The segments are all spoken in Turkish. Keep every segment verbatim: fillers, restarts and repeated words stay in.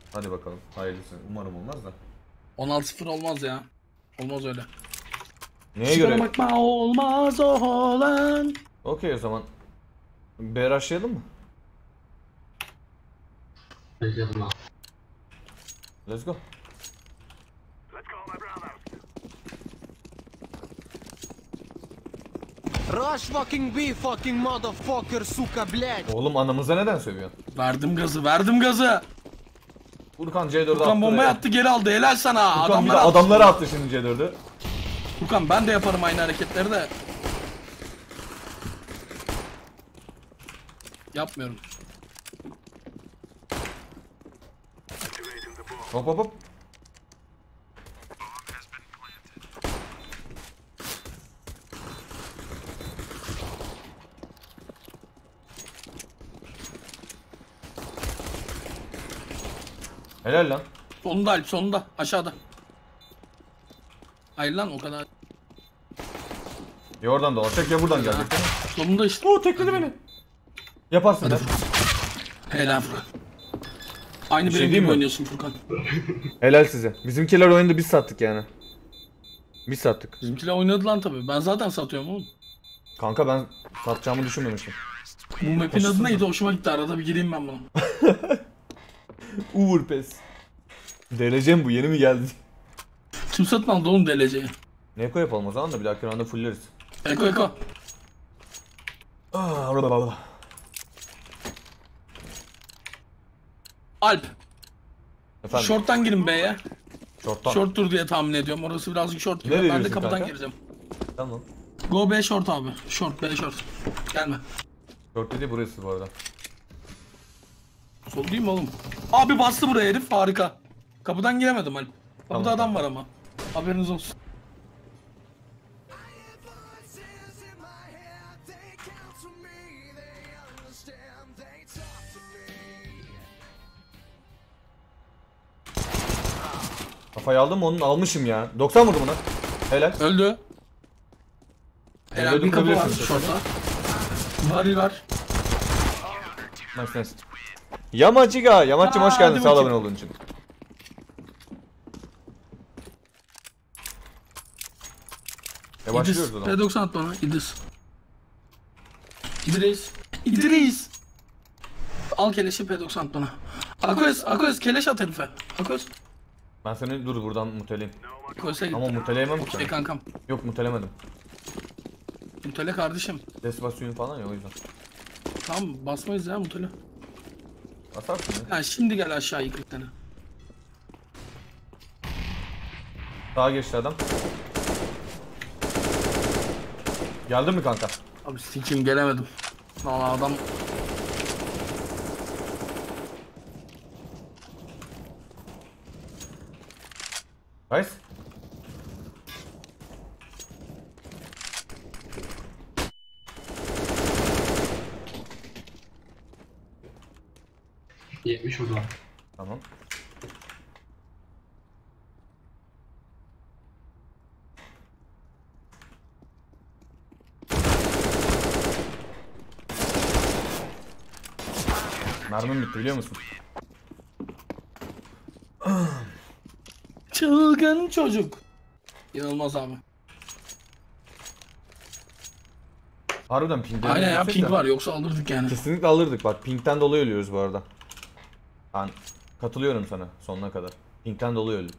Hadi bakalım. Hayırlısı. Umarım olmaz da. on altı sıfır olmaz ya. Olmaz öyle. Neye göre? Şuna bakma olmaz olan. Okey o zaman. B rushlayalım mı? Let's go. Rush fucking B fucking motherfucker suka blядь. Oğlum anamıza neden sövüyorsun? Verdim gazı, verdim gazı. Furkan C dört'e attı. Furkan bombayı ya. attı, geri aldı. Helal sana. Furkan bir de Adamlar attı. adamlara attı şimdi C dört'ü. Furkan ben de yaparım aynı hareketleri de. Yapmıyorum. Hop hop hop. Helal lan. Sonunda Alp, sonunda. Aşağıda. Hayır lan o kadar. Ya oradan dolaşacak ya buradan gelecek değil mi? Sonunda işte. Oo tekledi beni. Yaparsın lan. Helal Furkan. Aynı Bir şey benim diyeyim gibi mi? oynuyorsun Furkan. Helal size. Bizimkiler oyunda biz sattık yani. Biz sattık. Bizimkiler oynadı lan tabii. Ben zaten satıyorum oğlum. Kanka ben satacağımı düşünmemiştim. Bu map'in adı neydi? Hoşuma gitti. Arada bir gireyim ben buna. Overpass. Delecem bu yeni mi geldi? Kim satın aldı oğlum D L C'yi? Neko yapalım o zaman da bir dahaki rounda fulleriz. Eko eko. Aa, orada orada. Alp. Efendim. Short'tan girin B'ye. Short'tan. Short'tur diye tahmin ediyorum. Orası birazcık short gibi. Nereye Ben de diyorsun kapıdan kanka? gireceğim. Tamam. Go B short abi. Short B short. Gelme. Short dedi burası bu arada. Sol değil mi oğlum? Abi bastı buraya herif. Harika. Kapıdan giremedim Alp. Kapıda Tamam, adam var ama. Haberiniz olsun. Kafayı aldım mı onun almışım ya. doksan vurdum ona. Helal. Öldü. Helal Öldürdüm, bir kapı var vurabilirsin. short'a. Varil var. Nice nice. Yamaciga. Yamaç'cım hoş Aa, geldin hadi sağ ol bakayım. abone olduğun için. E başlıyoruz o İdris. zaman. P doksan at bana. İdris. İdris. İdris. Al keleşi P doksan at bana. Akoz, Akoz keleş at herife. Akoz. Ben seni dur buradan muteleyim. Akoz'a git. Ama muteleyemem ki. Okey kankam. Yok mutelemedim. Mutele kardeşim. Desivasyon falan ya o yüzden. Tamam basmayız ya mutele. Basarsın ya. Ha şimdi gel aşağı yıkık tane. Sağa geçti adam. Geldin mi kanka? Abi sikim gelemedim. Valla adam. Nice. yetmiş vurdu. Tamam. Mermim bitti biliyor musun? Çılgın çocuk. İnanılmaz abi. Harbiden pingden Aynen ya yüksek ping de. var yoksa alırdık yani. Kesinlikle alırdık bak pingden dolayı ölüyoruz bu arada. Ben katılıyorum sana sonuna kadar. Pingden dolayı öldük.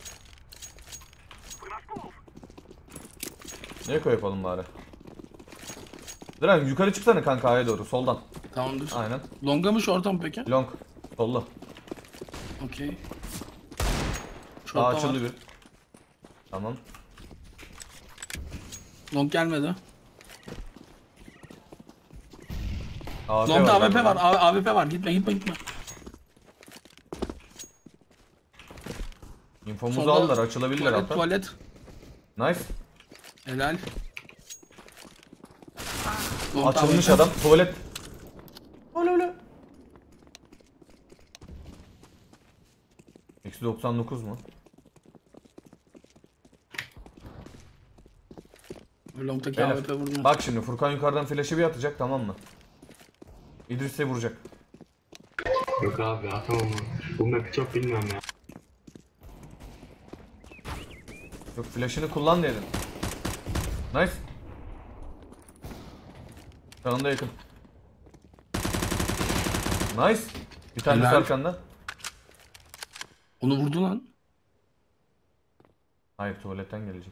Ne koy yapalım bari? Diren yukarı çıksana kanka A'ya doğru soldan. Tamamdır. Aynen. Longa mı short'a mı peki? Long. Solla. Okey. Daha Short'a var. açıldı bir. Tamam. Long gelmedi. A W P Long'da A W P galiba. var. A- AWP var. Gitme gitme gitme. İnfomuzu Solda aldılar açılabilirler Tuvalet hatta. tuvalet. Nice. Helal. Long'da Açılmış A W P. adam. Tuvalet. Öyle öyle. Eksi doksan dokuz mu? Long'daki Beyler, A W P vurdum. bak şimdi Furkan yukarıdan flash'ı bir atacak tamam mı? İdris'e vuracak. Yok abi atamam onu. Bu map'i çok bilmiyorum ya. Yok, flash'ını kullan dedim. Nice. Yanında yakın. Nice. Bir tanesi Helal. arkanda. Onu vurdu lan. Hayır, tuvaletten gelecek.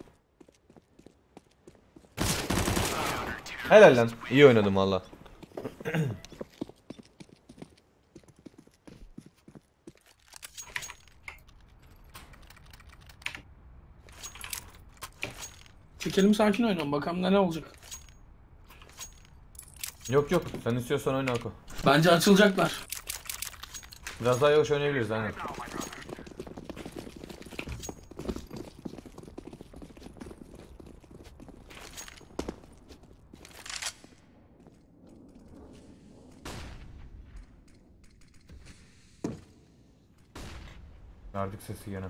Helal lan. İyi oynadım valla. Çekelim, sakin oynayalım, bakalım ne olacak. Yok yok, sen istiyorsan oyna Ako. Bence açılacaklar. Biraz daha yavaş oynayabiliriz aynen. Verdik sesi gene.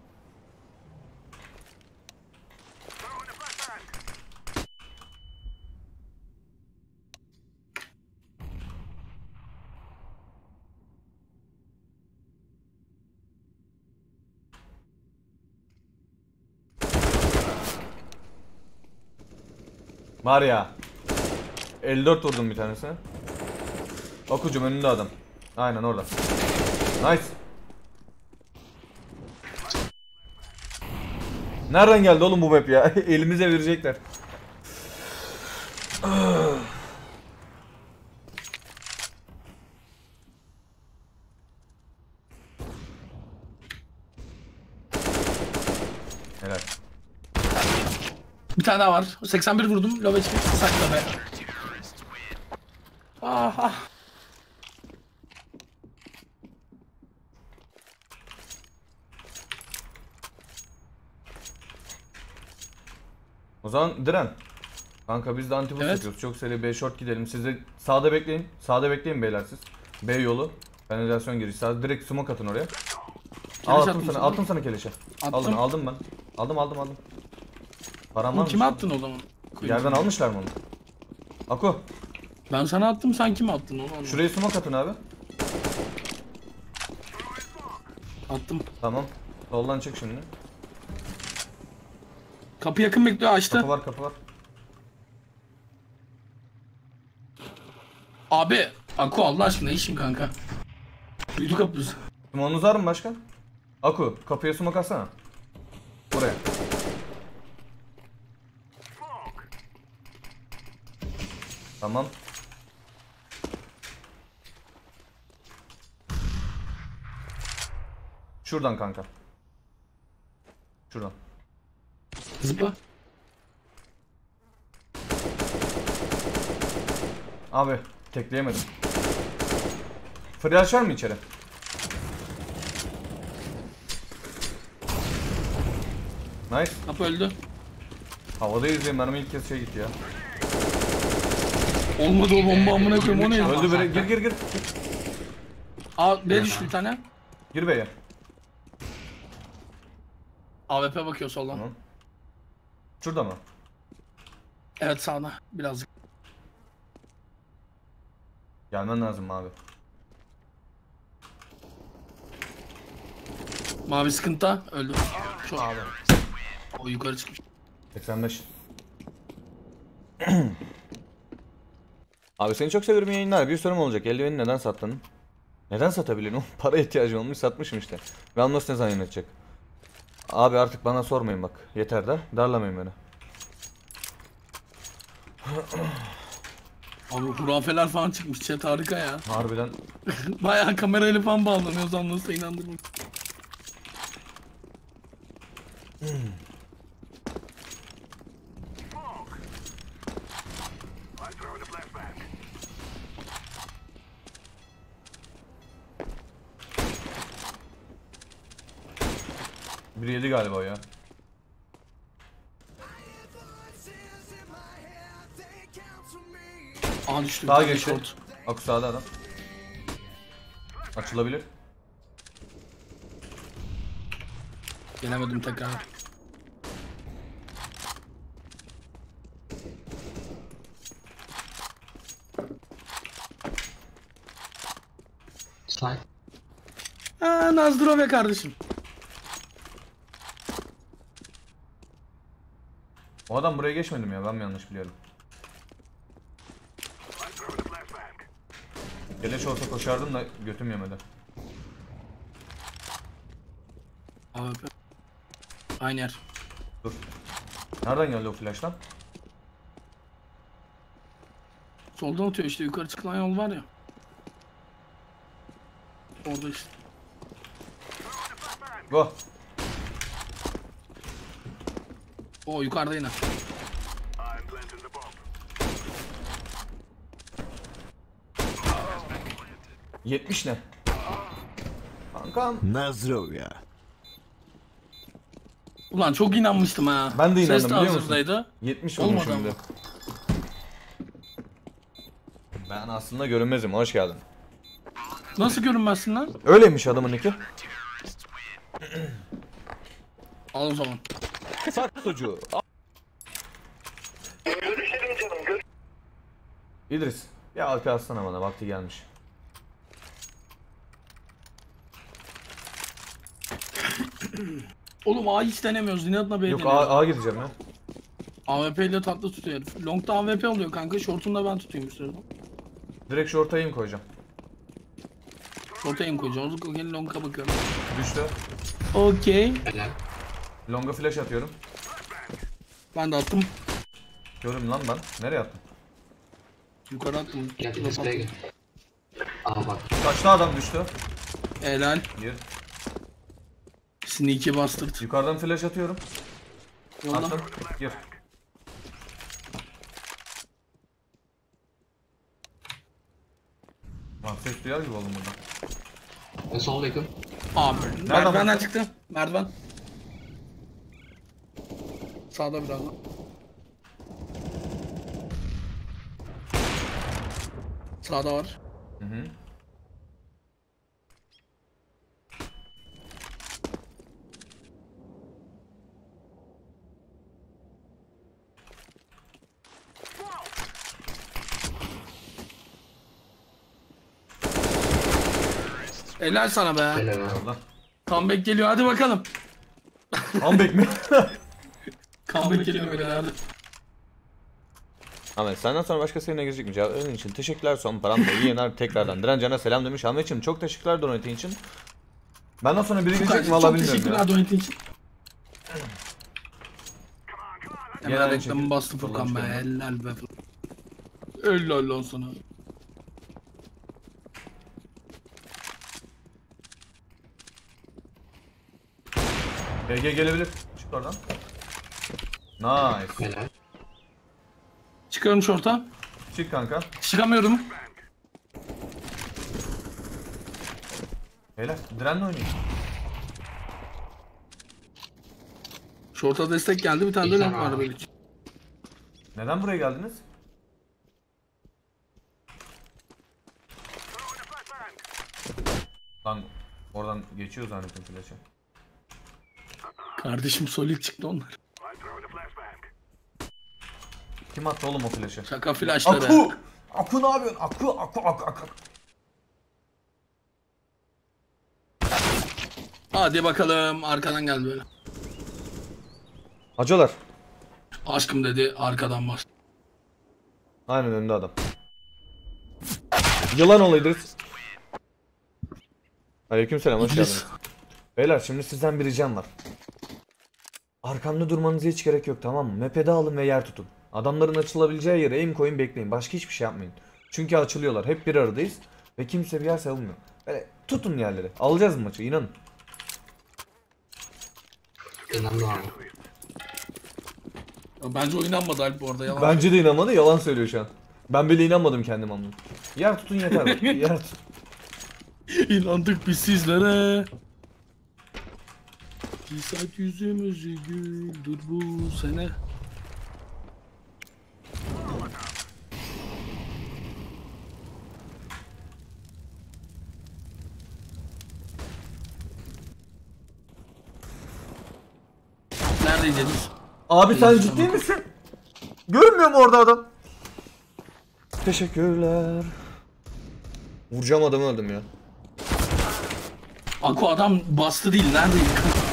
Var ya. elli dört vurdum bir tanesine. Okucum önünde adam. Aynen orada. Nice. Nereden geldi oğlum bu map ya? Elimize verecekler. Helal. Bir tane daha var. seksen bir vurdum. Low H P. Sakla be. Ah ah. O zaman Diren. Kanka biz de anti boost Evet. yapıyoruz. Çok seri B short gidelim. Siz de sağda bekleyin. Sağda bekleyin beyler siz. B yolu. Kanalizasyon giriş. Sağda direkt smoke atın oraya. Al attım attım sana. sana. Attım sana keleşe. Attım. Aldım aldım ben. Aldım aldım aldım. Param Oğlum var kime mı? attın o zaman? Yerden almışlar mı onu? Ako. Ben sana attım, sen kime attın onu anlamadım. Şuraya smoke atın abi. Attım. Tamam. Soldan çık şimdi. Kapı yakın bekliyor, açtı. Kapı var kapı var. Abi, Aku Allah aşkına işin kanka. Duydu kapımızı. Smoke'unuz var mı başka? Aku kapıya smoke atsana. Buraya. Tamam. Şuradan kanka. Şuradan. Zıpla. Abi tekleyemedim. Flash var mı içeri? Nice. Kapı öldü. Havadayız ya, mermi ilk kez şey gitti ya. Olmadı o bomba, amına koyayım, o ne ya? Öldü biri. Gir gir gir. Aa, B düştü bir tane. Gir B'ye. A W P bakıyor soldan. Tamam. Şurada mı? Evet, sağda birazcık. Gelmen lazım abi. Mavi sıkıntı öldü. Şu abi. O yukarı çıkmış. seksen beş. Abi seni çok seviyorum, yayınlar. Bir sorum olacak. Eldiveni neden sattın? Neden satabilirim? Para ihtiyacım olmuş, satmışım işte. Ve Anlos ne zaman yönetecek? Abi artık bana sormayın bak. Yeter de. Darlamayın beni. Abi hurafeler falan çıkmış, chat harika ya. Harbiden. Bayağı kamerayla falan bağlanıyoruz, anlasın inandırmak. Bir yedi galiba o ya. Aha düştü. Sağa bir tane geçti. short. Aku sağda adam. Açılabilir. Gelemedim tekrar. Slide. Aa, Nazdrove kardeşim. O adam buraya geçmedim ya, ben mi yanlış biliyorum? Keleş olsa koşardım da götüm yemedi. Abi. Aynı yer. Dur. Nereden geldi o flash lan? Soldan atıyor işte, yukarı çıkılan yol var ya. Orada işte. Go. O yukarıda yine. yetmiş ne? Kankam. Nazdrovya. Ulan çok inanmıştım ha. Ben de inandım, Ses de biliyor musun? hazırdaydı. yetmiş Olmadı olmuş şimdi. ama. Ben aslında görünmezim, hoş geldin. Nasıl görünmezsin lan? Öyleymiş adamın iki. Al o zaman. Saksocu. Görüşelim canım. Gör İdris. Ya Alpi atsana bana, vakti gelmiş. Oğlum A hiç denemiyoruz. İnatla B Yok deniyoruz. A, A gideceğim ya. A W P ile tatlı tutuyor herif. Long'da A W P oluyor kanka. Short'unda ben tutayım üstlerine. Direkt şu ortaya im koyacağım. Short'a aim koyacağım. O zaman long'a bakıyorum. Düştü. Okey. Longa flash atıyorum. Ben de attım. Görüm lan ben. Nereye attım? Yukarı attım. Gel display gel. Aa bak. Kaçta adam düştü? Helal. Gir. Sneaky bastard. Yukarıdan flash atıyorum. Yolla. Attım. Gir. Lan ses duyar gibi oğlum burada. Ben sol yakın. Abi. Nereden Merdivenden baktın? çıktı. Merdiven. Sağda biraz daha. Sağda var. Hı hı. Helal sana be. Helal abi. Allah. Comeback geliyor, hadi bakalım. Comeback mi? Comeback geliyor böyle, hadi. Ahmet senden sonra başkası yerine girecek mi? Cevapların için teşekkürler, son param da iyi yener tekrardan. Direncan'a selam demiş. Ahmetciğim çok teşekkürler donate'in için. Benden sonra biri girecek mi valla Çok bilmiyorum teşekkürler ya. donate'in için. Gene Hemen aynı reklamı şekilde bastı Furkan be. kullanmış Helal be Furkan. Helal lan sana. B G gelebilir. Çık oradan. Nice. Helal. Çıkıyorum şorta. Çık kanka. Çıkamıyorum. Beyler direnle oynayın. Şorta destek geldi, bir tane de Bir long tane var var. böyle. Neden buraya geldiniz? Lan oradan geçiyor zannettim flash'ı. Kardeşim solid çıktı onlar. Kim attı oğlum o flash'ı? Şaka flashları. Aku! Aku ne yapıyorsun? Aku, aku, aku, aku. Hadi bakalım, arkadan geldi böyle. Hacılar. Aşkım dedi, arkadan bas. Aynen önünde adam. Yılan ol İdris. Aleykümselam, hoş İdris. geldiniz. Beyler şimdi sizden bir ricam var. Arkamda durmanıza hiç gerek yok, tamam mı? Map'e alın ve yer tutun. Adamların açılabileceği yere aim koyun, bekleyin. Başka hiçbir şey yapmayın. Çünkü açılıyorlar. Hep bir aradayız. Ve kimse bir yer savunmuyor. Böyle tutun yerleri. Alacağız maçı, inanın. İnandım abi. Ya bence oynanmadı Alp bu arada, yalan. Bence de inanmadı, yalan söylüyor şu an. Ben bile inanmadım kendim ama. Yer tutun yeter. Yer tutun. İnandık biz sizlere. Saat yüzümüzü güldür bu sene. Neredeydiniz? Abi sen ciddi misin? Görmüyor mu orada adam? Teşekkürler. Vuracağım adamı, öldüm ya. Aku adam bastı değil neredeydi?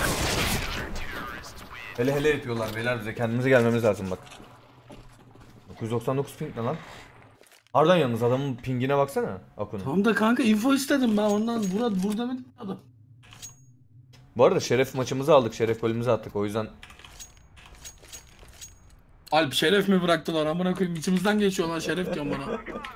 Hele hele yapıyorlar beyler, bize kendimize gelmemiz lazım bak. dokuz yüz doksan dokuz ping ne lan? Harbiden yalnız adamın pingine baksana Aku'nun. Tamam da kanka info istedim ben ondan burada burada mı adam? Bu arada şeref maçımızı aldık, şeref golümüzü attık o yüzden. Alp şeref mi bıraktılar amına koyayım içimizden geçiyorlar şeref diyorum bana.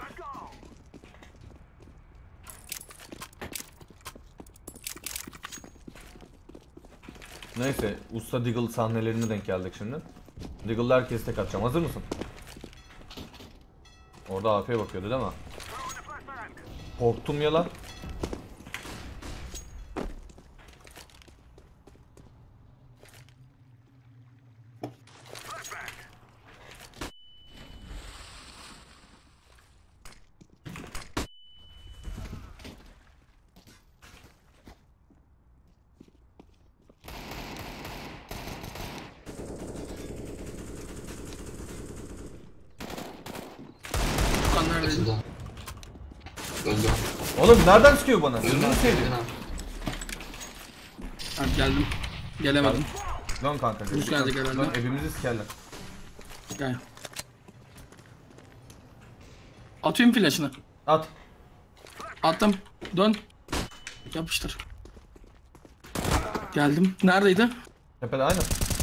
Neyse, usta Deagle sahnelerine denk geldik şimdi. Deagle'la herkes tek atacağım. Hazır mısın? Orada A P'ye bakıyordu değil mi? Korktum ya lan. Furkan neredeydi? Açıldı. Öldü. Oğlum nereden sıkıyor bana? Öldü. Gözünü seveyim. Alp geldim. Gelemedim. Lan kanka. Rus gelecek herhalde. Lan hepimizi sikerler. Gel. Atayım flash'ını. At. Attım. Dön. Yapıştır. Geldim. Neredeydi? Tepede aynı.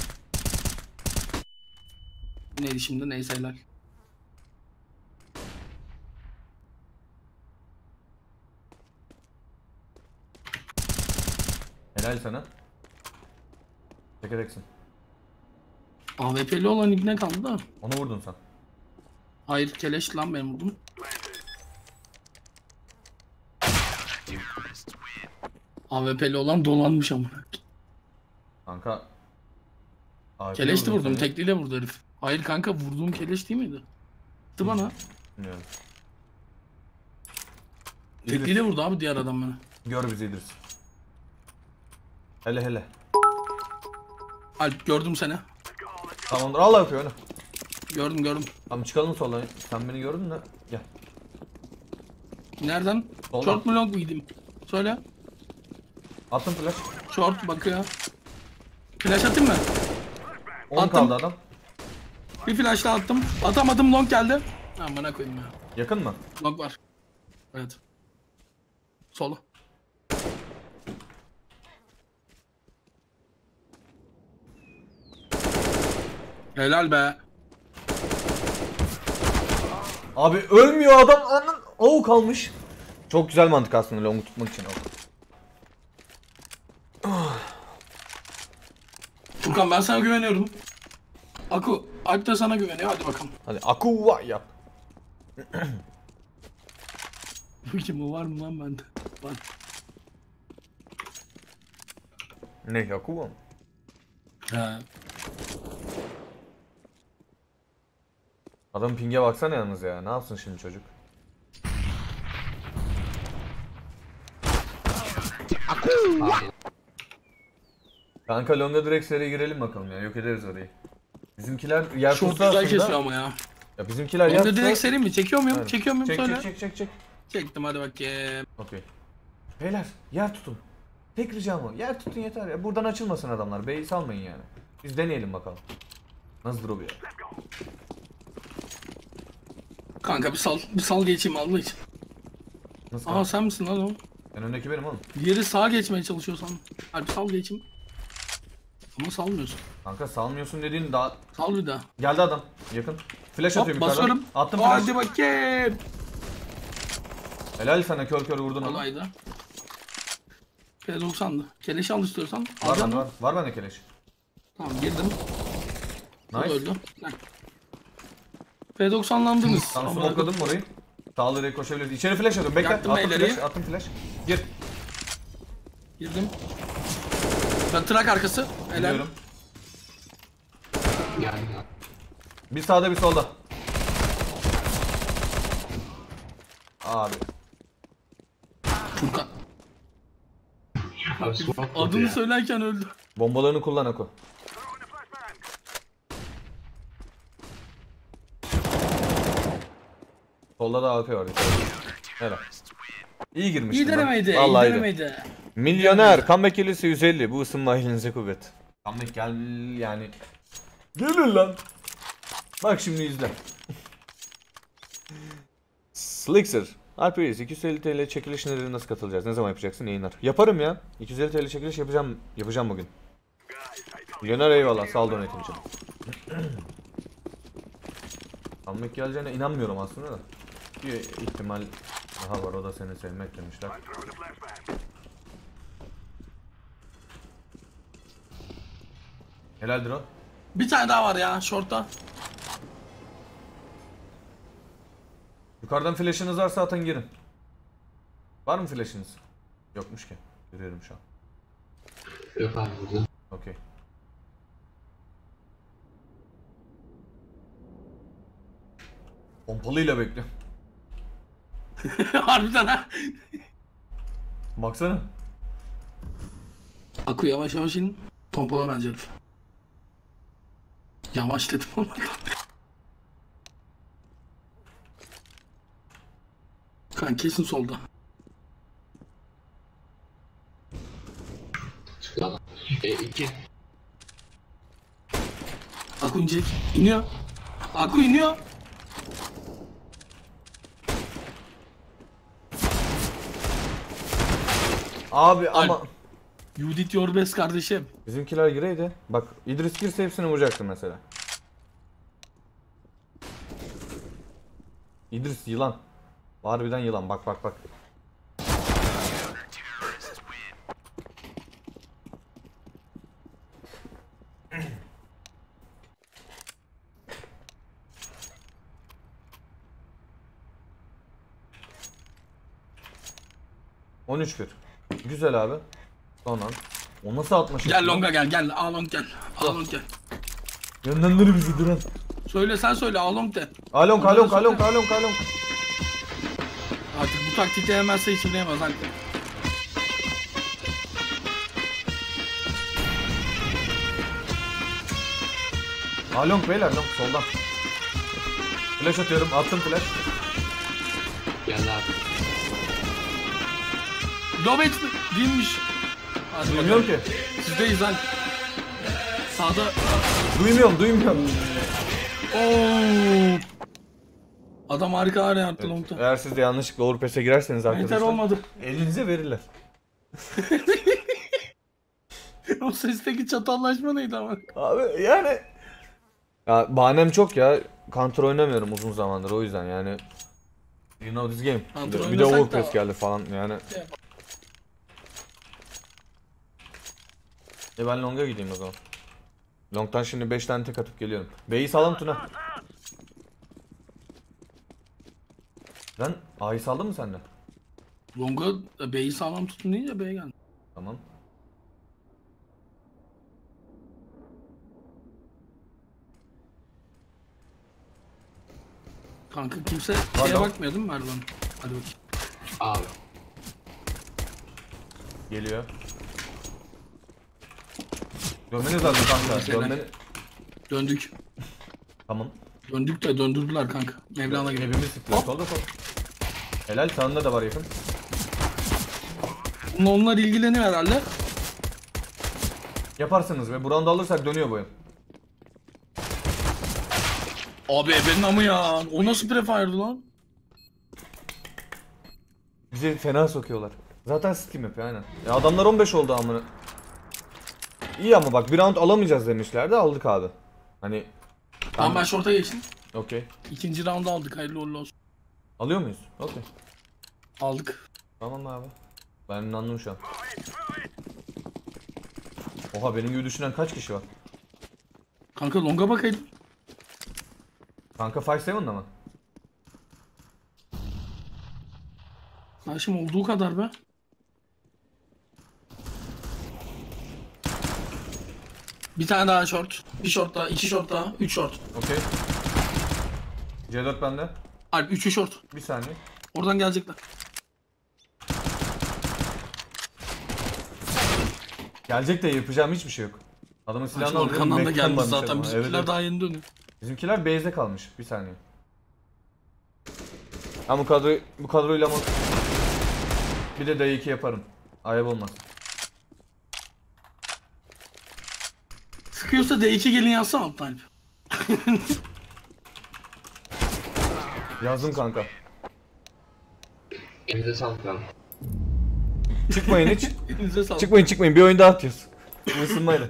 Neydi şimdi? Neyse helal. Helal sana. Tek edeksin. A W P'li olan ibne kaldı da. Onu vurdun sen. Hayır keleş lan benim vurdum. A W P'li olan dolanmış ama. Kanka. A P Keleşti vurdun vurdum. seni. Tekliyle vurdu herif. Hayır kanka vurduğum keleş değil miydi? Attı bana. Bilmiyorum. Tekliyle vurdu abi diğer adam bana. Gör bizi İdris. Hele hele. Alp gördüm seni. Tamamdır, al yapıyor öyle. Gördüm gördüm. Tamam çıkalım soldan. Sen beni gördün de. Gel. Nereden? Soldan. Short mu long mu gideyim? Söyle. Attım flash. Short bakıyor. Flash atayım mı? on Attım. kaldı adam. Bir flash daha attım. Atamadım long geldi. Amına koyayım ya. Yakın mı? Long var. Evet. Solu. Helal be. Abi ölmüyor adam. Anın. O kalmış. Çok güzel mantık aslında longu tutmak için. Furkan ben sana güveniyorum. Aku, Alp de sana güveniyor. Hadi bakalım. Hadi akuva yap. Bu kim o var mı lan bende? Var. Ne akuva mı? He. Adam ping'e baksana yalnız ya. Ne yapsın şimdi çocuk? Abi. Kanka longa direkt seriye girelim bakalım ya. Yok ederiz orayı. Bizimkiler yer Çok tutsa güzel aslında. kesiyor ama ya. Ya bizimkiler yer Onu da tutsa. direkt sereyim mi? Çekiyor muyum? Evet. Çekiyor muyum? Çek Söyle. çek çek çek çek. Çektim hadi bakayım. Okey. Beyler yer tutun. Tek ricam o. Yer tutun yeter ya. Buradan açılmasın adamlar. B'yi salmayın yani. Biz deneyelim bakalım. Nasıl drop ya? Kanka bir sal, bir sal geçeyim Allah için. Nasıl Aa kanka? sen misin lan o? En öndeki benim oğlum. Diğeri sağa geçmeye çalışıyorsan. Hadi sal geçeyim. Ama salmıyorsun. Kanka salmıyorsun dediğin daha... Sal bir daha. Geldi adam. Yakın. Flash Hop atıyor yukarıdan. basıyorum. Attım flash. Hadi bakayım. Helal sana, kör kör vurdun onu. Var Kolaydı. P doksan'dı. Keleş al istiyorsan. bende Alacağım. var. Var bende keleş. Tamam girdim. O da Nice. öldü. Gel. P doksan'landınız. Tam Ama- smokeladım mı orayı? Sağlı direkt koşabiliriz. İçeri flash atıyorum. Bekle. Yaktım Attım beyleri. flash. Attım flash. Gir. Girdim. Ben trak arkası. Helal. Gidiyorum. Yani. Bir sağda bir solda. Abi. Furkan. Abi smoke vurdu Adını ya. söylerken öldü. Bombalarını kullan Ako. Solda da A P var. Helal. İyi girmiştim İyi ben. denemeydi. İyi Vallahi iyiydi. denemeydi. Milyoner. Comeback gelirse yüz elli. Bu ısınma elinize kuvvet. Comeback gel yani. Gelir lan. Bak şimdi izle. Slickser. Alperis iki yüz elli TL çekiliş neleri nasıl katılacağız? Ne zaman yapacaksın yayınlar? Yaparım ya. iki yüz elli TL çekiliş yapacağım. Yapacağım bugün. Milyoner eyvallah. Sağ ol donate'in için. Comeback geleceğine inanmıyorum aslında da. Bir ihtimal daha var, o da seni sevmek demişler. Helaldir o. Bir tane daha var ya short'ta. Yukarıdan flash'ınız varsa atın girin. Var mı flash'ınız? Yokmuş ki. Görüyorum şu an. Yok abi burada. Okey. Pompalıyla bekle. Harbiden ha. Baksana. Aku yavaş yavaş in. Pompala bence herif. Yavaş dedim ama. Kanka kesin solda. Çıktı adam. E iki. Aku inecek. İniyor. Aku iniyor. Abi ama You did your best kardeşim. bizimkiler gireydi. Bak İdris girse hepsini vuracaktı mesela. İdris yılan. Harbiden yılan, bak bak bak. on üç bir. Güzel abi. Sonra o nasıl atmış? Gel longa gel gel. A long gel. A long gel. Yönlendir bizi Duran. Söyle sen söyle A long de. Alonk alonk alonk alonk alonk. Artık bu taktikte yemezse hiç bilemez Alp. Alonk beyler, long soldan. Flash atıyorum, attım flash. Geldi abi. Dobet mi? Değilmiş. Hadi Duymuyorum bakalım. ki. Sizdeyiz lan. Sağda. Duymuyorum, duymuyorum. Oo. Adam harika araya attı Evet, longta. eğer siz de yanlışlıkla Overpass'e girerseniz arkadaşlar. Yeter olmadı. Elinize verirler. O sesteki çatallaşma neydi ama? Abi yani. Ya bahanem çok ya. Counter oynamıyorum uzun zamandır, o yüzden yani. You know this game. Counter Bir de oynasak Overpass da- geldi falan yani. E ben long'a gideyim o zaman. Long'tan şimdi beş tane tek atıp geliyorum. B'yi sağlam Tuna. Ben A'yı saldın mı sende? Longa B'yi sağlam tutun deyince B'ye geldi. Tamam. Kanka kimse şeye Pardon. bakmıyor değil mi Mervan? Hadi bakayım. Abi. Geliyor. Dönmeniz lazım kanka. Mesela. Dönmeni... Döndük. Tamam. Döndük de döndürdüler kanka. Mevlana gibi. Hepimiz sıktılar. Solda sol. Helal, sağında da var yakın. Bununla onlar ilgileniyor herhalde. Yaparsınız ve Buran'da alırsak dönüyor bu oyun. Abi benim amı ya. O nasıl prefire'dı lan? Bizi fena sokuyorlar. Zaten Steam yapıyor aynen. Ya adamlar on beş oldu amına. İyi ama bak bir round alamayacağız demişlerdi, aldık abi. Hani Tamam ben short'a geçtim. okey. İkinci round'u aldık. Hayırlı uğurlu olsun. Alıyor muyuz? Okey. Aldık. Tamam abi. Ben inandım şu an. Oha, benim gibi düşünen kaç kişi var? Kanka longa bakaydın. Kanka beş yedi'da mı? Karşım olduğu kadar be. Bir tane daha short. Bir short daha. iki short daha. Üç short. Okey. C dört bende. Alp üçü short. Bir saniye. Oradan gelecekler. Gelecek de yapacağım hiçbir şey yok. Adamın silahını Silahlı alıyorum. arkandan da Mac'ten geldi varmış zaten. ama. Bizimkiler Evet, evet. daha yeni dönüyor. Bizimkiler base'de kalmış. Bir saniye. Ha bu kadro bu kadroyla ama Bir de D iki yaparım. Ayıp olmaz. Sıkıyorsa D iki gelin yazsana alttan Alp. Yazdım kanka. Elinize sağlık abi. Çıkmayın hiç. Elinize sağlık. Çıkmayın çıkmayın. Bir oyun daha atıyoruz. Bu ısınmayla.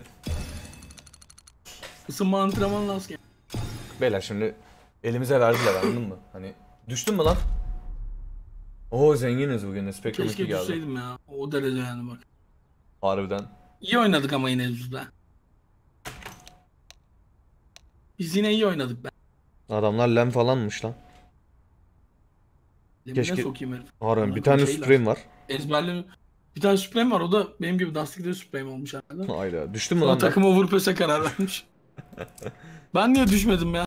Isınma antrenman lazım. Beyler şimdi elimize verdiler anladın mı? Hani düştün mü lan? Oo zenginiz bugün de Spectrum Keşke iki geldi. düşseydim ya. O derece yani bak. Harbiden. İyi oynadık ama yine yüzde. Biz yine iyi oynadık be. Adamlar lem falanmış lan. Lemine Keşke- sokayım herif. Harbiden Bana bir tane şeyler. Supreme var. Ezberli. Bir tane Supreme var, o da benim gibi Dusty Supreme olmuş herhalde. Hayda düştün mü Sonra lan? takım overpass'e karar vermiş. Ben niye düşmedim ya?